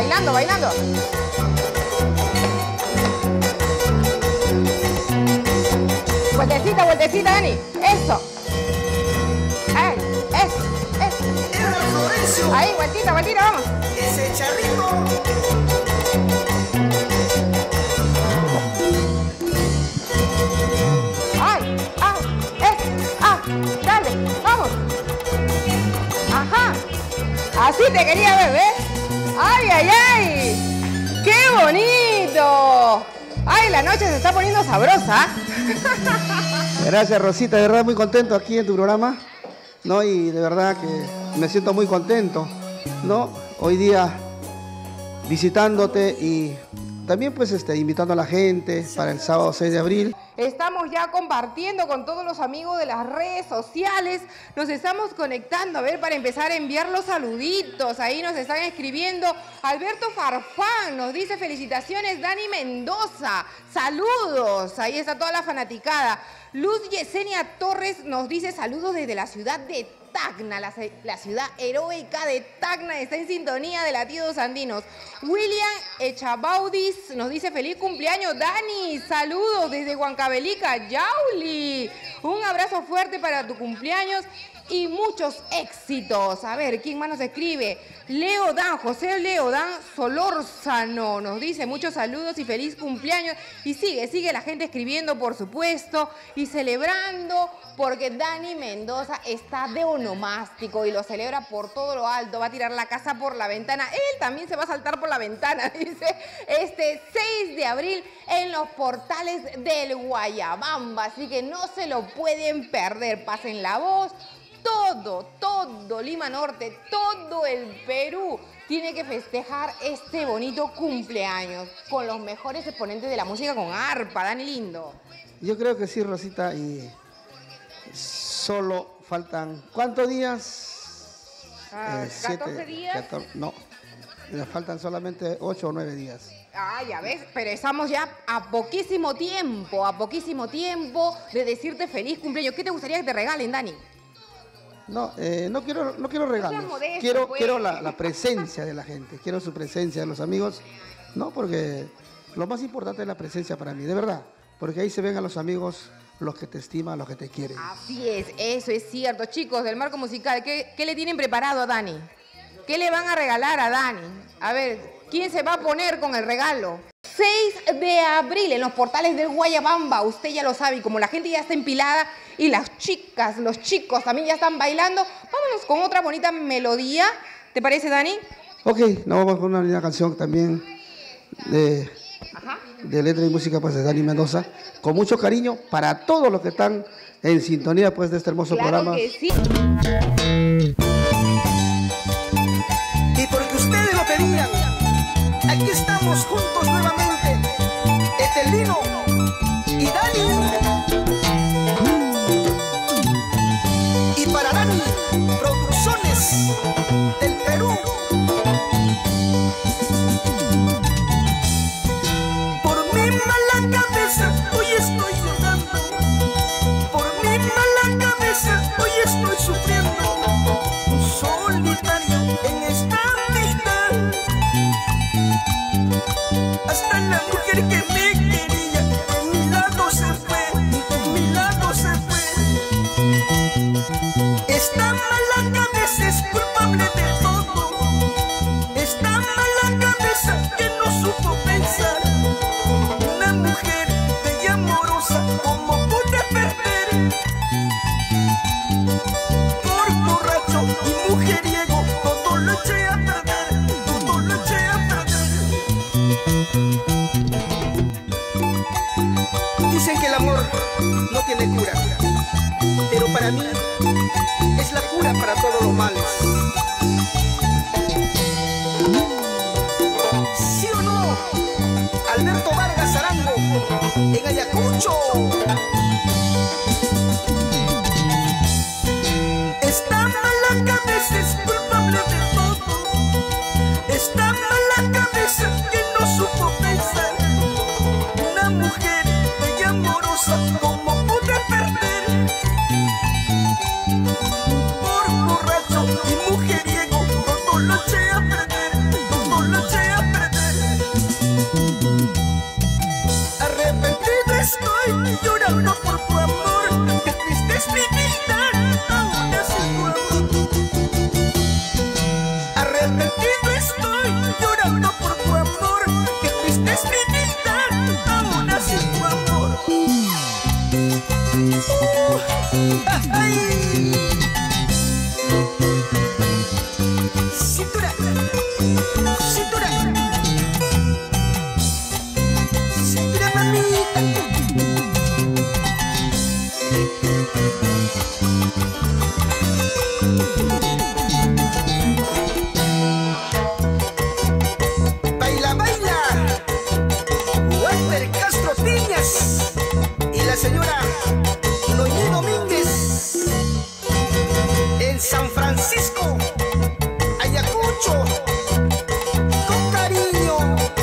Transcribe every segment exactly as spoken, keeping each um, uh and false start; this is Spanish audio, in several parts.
bailando, bailando. Vueltecita, vueltecita, Dani. Eso. Ay, eso, eso. Era Florencio. Ahí, vueltita, vueltita, vamos. Ese charrito. Ay, ah, es, ah, dale, vamos. Ajá. Así te quería ver, ¿ves? Ay, ay, ay. ¡Qué bonito! Ay, la noche se está poniendo sabrosa. Gracias, Rosita, de verdad muy contento aquí en tu programa, ¿no? Y de verdad que me siento muy contento, ¿no? Hoy día visitándote y también pues este, invitando a la gente para el sábado seis de abril. Estamos ya compartiendo con todos los amigos de las redes sociales. Nos estamos conectando, a ver, para empezar a enviar los saluditos. Ahí nos están escribiendo. Alberto Farfán nos dice felicitaciones. Dani Mendoza, saludos. Ahí está toda la fanaticada. Luz Yesenia Torres nos dice saludos desde la ciudad de Tacna, la, la ciudad heroica de Tacna está en sintonía de Latidos Andinos. William Echabaudis nos dice feliz cumpleaños, Dani. Saludos desde Huancavelica, Yauli. Un abrazo fuerte para tu cumpleaños y muchos éxitos. A ver, ¿quién más nos escribe? Leo Dan, José Leo Dan Solórzano nos dice muchos saludos y feliz cumpleaños. Y sigue, sigue la gente escribiendo, por supuesto, y celebrando porque Dani Mendoza está de onomástico y lo celebra por todo lo alto. Va a tirar la casa por la ventana. Él también se va a saltar por la ventana, dice, este seis de abril en los portales del Guayabamba. Así que no se lo pueden perder. Pasen la voz. Todo, todo Lima Norte, todo el Perú tiene que festejar este bonito cumpleaños con los mejores exponentes de la música con arpa, Dani lindo. Yo creo que sí, Rosita, y solo faltan, ¿cuántos días? Ah, eh, siete, ¿catorce días? catorce, no, me faltan solamente ocho o nueve días. Ah, ya ves, pero estamos ya a poquísimo tiempo, a poquísimo tiempo de decirte feliz cumpleaños. ¿Qué te gustaría que te regalen, Dani? No, eh, no quiero, no quiero regalos. No seas modesto, quiero, pues. quiero la, la presencia de la gente, quiero su presencia de los amigos, no, porque lo más importante es la presencia para mí, de verdad, porque ahí se ven a los amigos, los que te estiman, los que te quieren. Así es, eso es cierto. Chicos, del marco musical, ¿qué, qué le tienen preparado a Dani? ¿Qué le van a regalar a Dani? A ver, ¿quién se va a poner con el regalo? seis de abril en los portales del Guayabamba, usted ya lo sabe, y como la gente ya está empilada y las chicas, los chicos también ya están bailando, vámonos con otra bonita melodía. ¿Te parece, Dani? Ok, nos vamos con una linda canción también de, Ajá. de letra y música pues, de Dani Mendoza, con mucho cariño para todos los que están en sintonía pues, de este hermoso Claro programa. que sí. Y porque ustedes lo pedían, aquí estamos juntos nuevamente, Etelino y Dani. Y para Dani, Producciones del Perú. Por mi mala cabeza hoy estoy llorando, por mi mala cabeza hoy estoy sufriendo, solitario en esta vida. Hasta la mujer que me quería de mi lado se fue, de mi lado se fue. Esta mala cabeza es culpable de todo, esta mala cabeza que no supo pensar. Una mujer bella y amorosa, ¿cómo pude perder? Por borracho y mujeriego, todo lo eché a perder, todo lo eché a perder. Dicen que el amor no tiene cura, pero para mí es la cura para todos los males. ¿Sí o no? Alberto Vargas Arango, en Ayacucho. Esta mala cabeza es culpable de todo, esta mala cabeza que no supo pensar. Una mujer bella y amorosa, ¿cómo pude perder? Por borracho y mujeriego, todo lo eché a perder, todo lo eché a ¡Ay! Cintura, cintura, cintura, mamita. Baila, baila, Walter Castro Piñas y la señora Noñé Domínguez en San Francisco, Ayacucho, con cariño.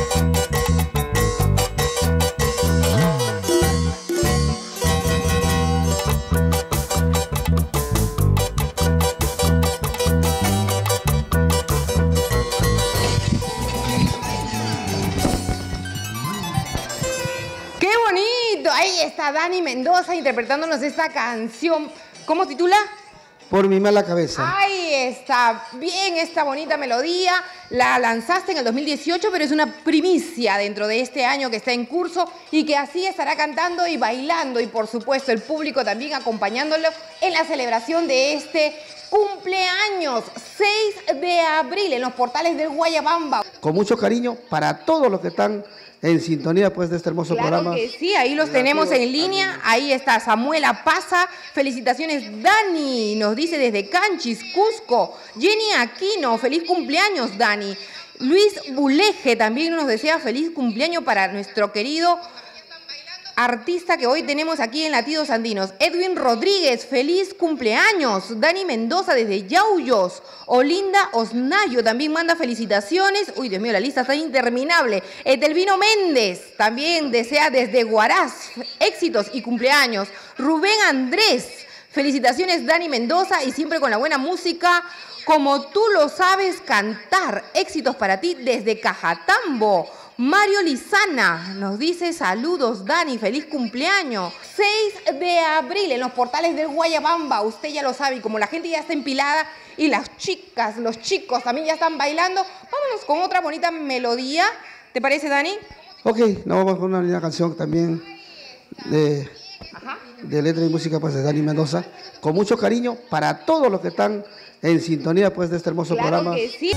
¡Qué bonito! Ahí está Dani Mendoza interpretándonos esta canción. ¿Cómo titula? Por mi mala cabeza. Ahí está, bien esta bonita melodía. La lanzaste en el dos mil dieciocho, pero es una primicia dentro de este año que está en curso y que así estará cantando y bailando y por supuesto el público también acompañándolo en la celebración de este cumpleaños seis de abril en los portales del Guayabamba. Con mucho cariño para todos los que están en sintonía pues de este hermoso Claro programa. que sí, ahí los tenemos en línea. Ahí está Samuela Paza. Felicitaciones, Dani. Nos dice desde Canchis, Cusco. Jenny Aquino, feliz cumpleaños, Dani. Luis Buleje también nos desea feliz cumpleaños para nuestro querido artista que hoy tenemos aquí en Latidos Andinos. Edwin Rodríguez, feliz cumpleaños. Dani Mendoza desde Yauyos. Olinda Osnayo también manda felicitaciones. Uy, Dios mío, la lista está interminable. Etelvino Méndez también desea desde Huaraz éxitos y cumpleaños. Rubén Andrés, felicitaciones Dani Mendoza y siempre con la buena música. Como tú lo sabes cantar, éxitos para ti desde Cajatambo. Mario Lizana nos dice saludos Dani, feliz cumpleaños. seis de abril en los portales del Guayabamba, usted ya lo sabe, y como la gente ya está empilada y las chicas, los chicos también ya están bailando, vámonos con otra bonita melodía. ¿Te parece, Dani? Ok, nos vamos con una linda canción también de, de letra y música pues de Dani Mendoza. Con mucho cariño para todos los que están en sintonía pues de este hermoso Claro programa. que sí.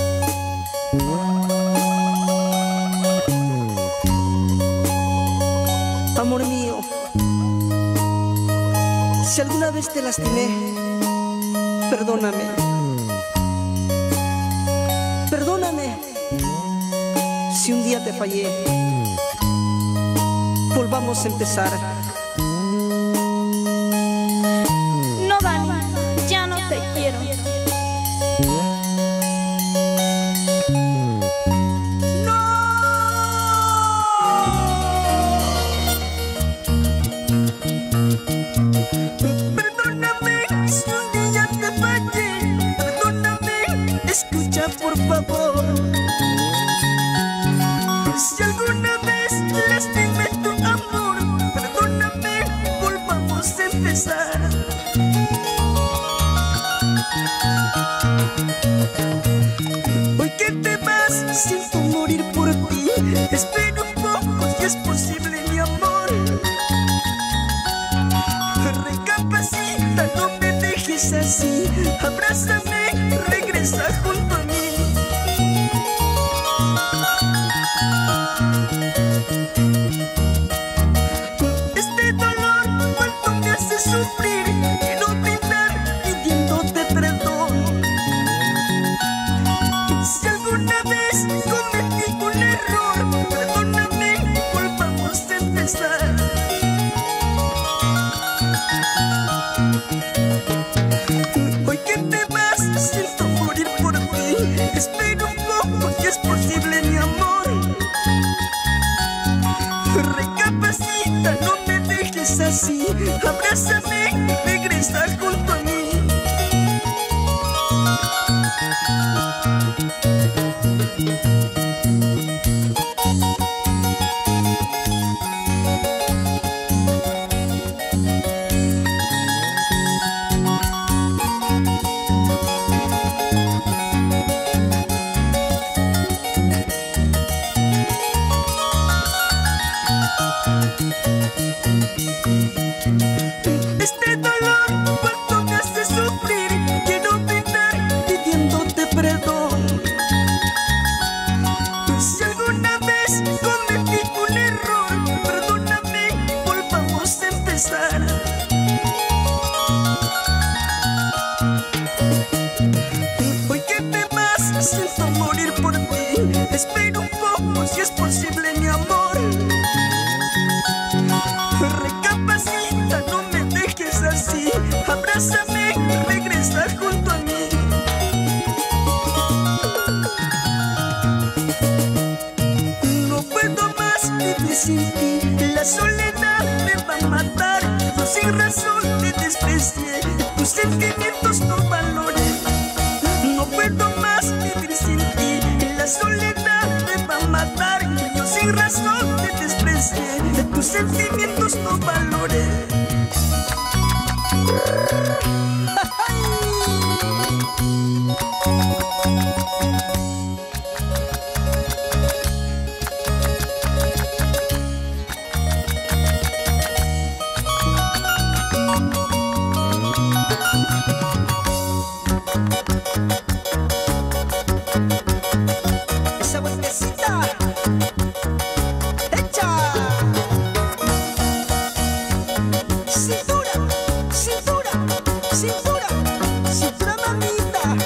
Amor mío, si alguna vez te lastimé, perdóname. Perdóname si un día te fallé. Volvamos a empezar. No, Dani, ya no te quiero. Por favor, si alguna vez lastimé tu amor, perdóname, volvamos a empezar. Hoy que te vas, siento morir por ti. Espera un poco, si es posible, mi amor. Recapacita, no me dejes así. Abrázame, regresa junto a mí. Este dolor, cuánto me hace sufrir. Quiero brindar pidiéndote perdón. Si alguna vez cometí un error, perdóname, volvamos a empezar. Hoy que te vas, siento morir por ti. Espera un poco, si es posible, mi amor. Recapacita, no me dejes así. Abrázame, regresa junto a mí. cuánto me hace sufrir. Quiero brindar pidiéndote perdón. Si alguna vez cometí un error, perdóname, volvamos a empezar. Hoy que te vas, siento morir por ti. Espera un poco, si es posible, mi amor. Recapacita, no me dejes así. Abrázame, regresa junto a mí. No puedo más vivir sin ti. La soledad me va a matar. Yo sin razón te desprecié. Tus sentimientos no valoré. No puedo más vivir sin ti. La soledad me va a matar. Yo sin razón te desprecié. Tus sentimientos no valoré. Esa vueltecita hecha. Cintura, cintura, cintura, cintura, mamita.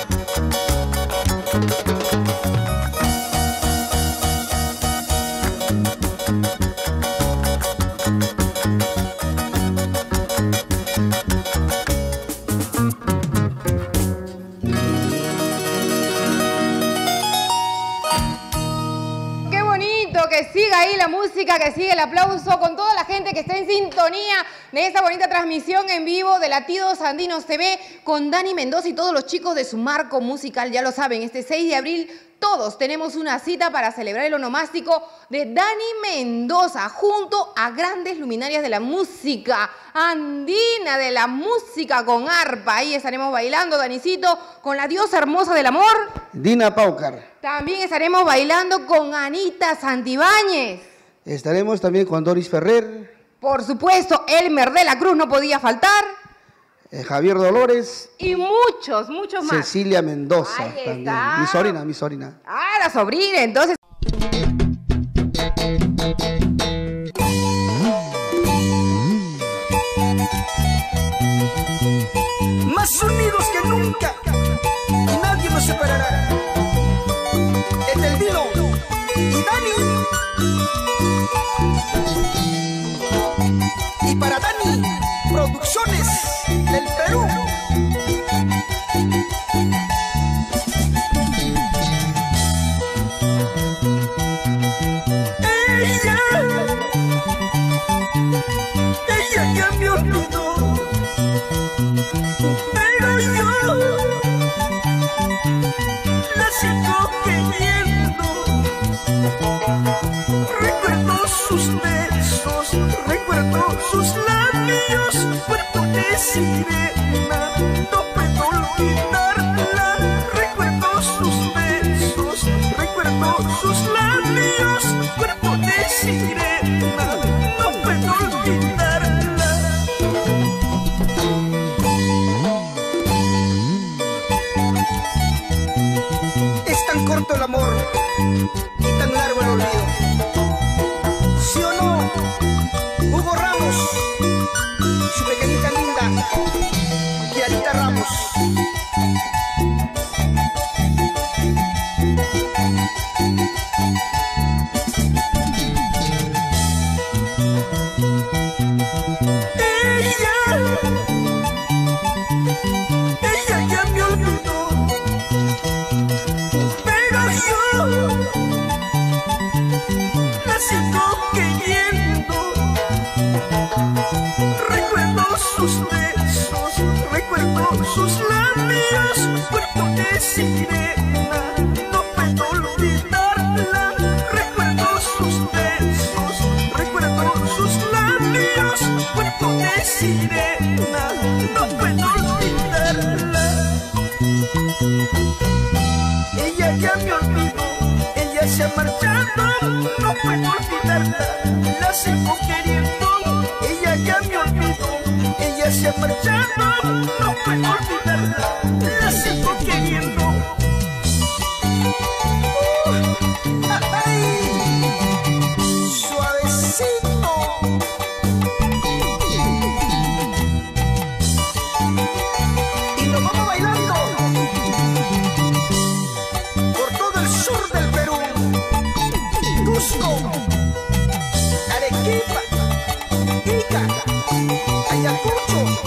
Qué bonito, que siga ahí la música, que siga el aplauso con toda la gente que está en sintonía de esta bonita transmisión en vivo de Latidos Andinos T V con Dani Mendoza y todos los chicos de su marco musical. Ya lo saben, este seis de abril todos tenemos una cita para celebrar el onomástico de Dani Mendoza junto a grandes luminarias de la música andina, de la música con arpa. Ahí estaremos bailando, Danicito, con la diosa hermosa del amor, Dina Paucar. también estaremos bailando con Anita Santibáñez. Estaremos también con Doris Ferrer, Por supuesto, Elmer de la Cruz no podía faltar. eh, Javier Dolores, Y muchos, muchos más. Cecilia Mendoza Ahí también. está. Mi sobrina, mi sobrina. Ah, la sobrina, entonces. Más unidos que nunca y nadie nos separará. Etelvino y Dani. Y para Dani, Producciones del Perú. Ella, ella ya me olvidó. Pero yo la sigo queriendo. Recuerdo sus besos, recuerdo sus labios, cuerpo de sirena, no puedo olvidarla. Recuerdo sus besos, recuerdo sus labios, cuerpo de sirena, no puedo olvidarla. Es tan corto el amor y tan largo el olvido. ¿Sí o no? Hugo Ramos, su pequeñita linda, Kiarita Ramos. Ella, ella ya me olvidó. Pero yo la sigo queriendo. Recuerdo sus besos, recuerdo sus labios, cuerpo de sirena, no puedo olvidarla. Recuerdo sus besos, recuerdo sus labios, cuerpo de sirena, no puedo olvidarla. Ella ya me olvidó, ella se ha marchado, no puedo olvidarla, la sigo queriendo. Ella ya me olvidó, ella se ha marchado, no puedo olvidarla, la sigo queriendo. Uh, ay, suavecito. Y nos vamos bailando por todo el sur del Perú, Cusco, Arequipa, Ica, Ayacucho.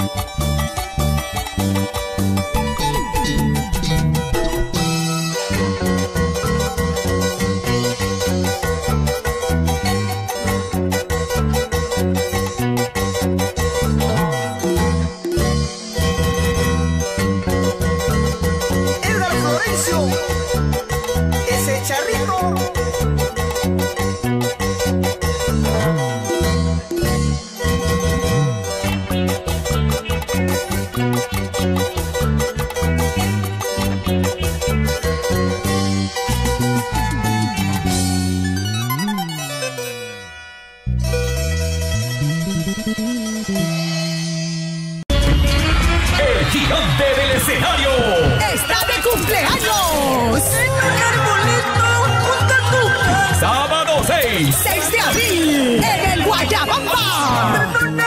Edgar Florencio, ese charrito. El gigante del escenario ¡Está de cumpleaños! sábado seis seis de abril en el Guayabamba.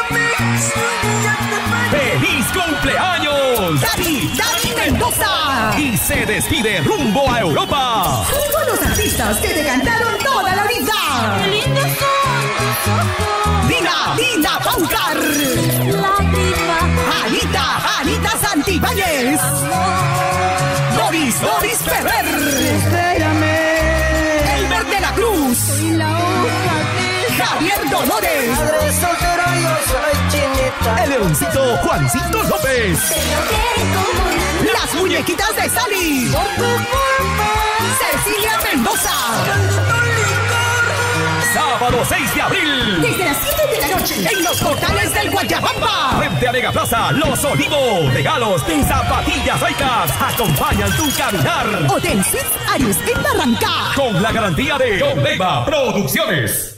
¡Feliz cumpleaños! David, David Mendoza. Y se despide rumbo a Europa. Junto a los artistas que te cantaron toda la vida. ¡Qué lindos son tus ojos! Dina, Dina Paucar. Lágrima, Anita, Anita Santibáñez. Doris, Doris Ferrer. Espérame. Elmer de la Cruz. y la hoja de Javier Dolores. Madre soltera, yo soy chinita. El leoncito Juancito López. Las muñequitas de Sally. Cecilia Mendoza. Sábado seis de abril. Desde las siete de la noche en los portales del Guayabamba. Frente a Mega Plaza, Los Olivos. Regalos y zapatillas Raicas acompañan tu caminar. Hotel Suites Arius en Barranca. Con la garantía de Omega Producciones.